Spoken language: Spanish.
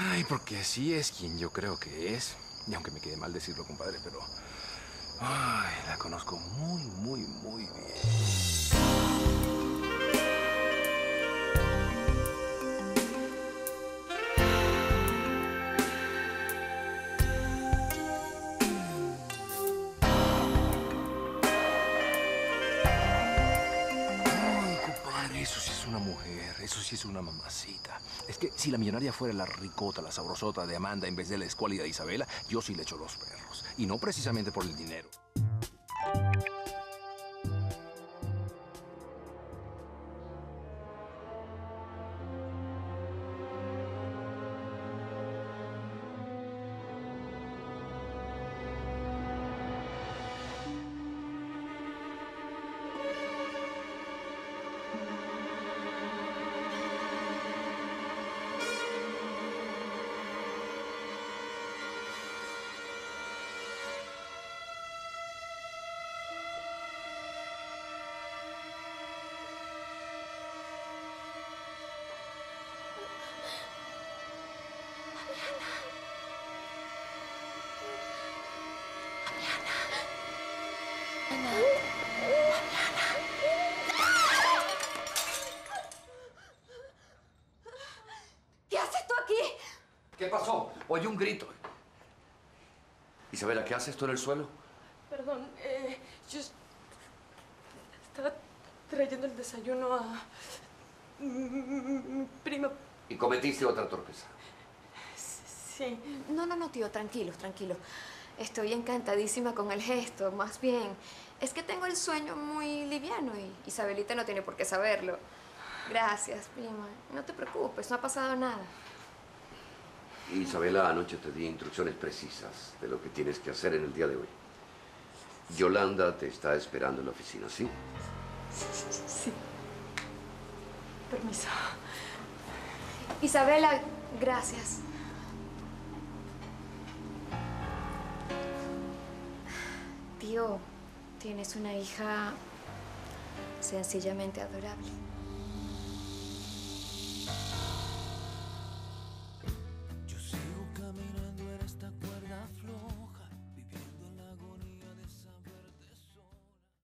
Ay, porque sí es quien yo creo que es. Y aunque me quede mal decirlo, compadre, pero... Ay, la conozco muy bien. Ay, compadre, eso sí es una mujer, eso sí es una mamacita. Es que si la millonaria fuera la ricota, la sabrosota de Amanda en vez de la escuálida de Isabela, yo sí le echo los perros. Y no precisamente por el dinero. ¿Qué haces tú aquí? ¿Qué pasó? Oí un grito. Isabela, ¿qué haces tú en el suelo? Perdón, yo estaba trayendo el desayuno a mi prima. Y cometiste otra torpeza. Sí. No, tío, tranquilo. Estoy encantadísima con el gesto, más bien. Es que tengo el sueño muy liviano y Isabelita no tiene por qué saberlo. Gracias, prima. No te preocupes, no ha pasado nada. Isabela, anoche te di instrucciones precisas de lo que tienes que hacer en el día de hoy. Yolanda te está esperando en la oficina, ¿sí? Sí. Permiso. Isabela, gracias. Tío, tienes una hija sencillamente adorable.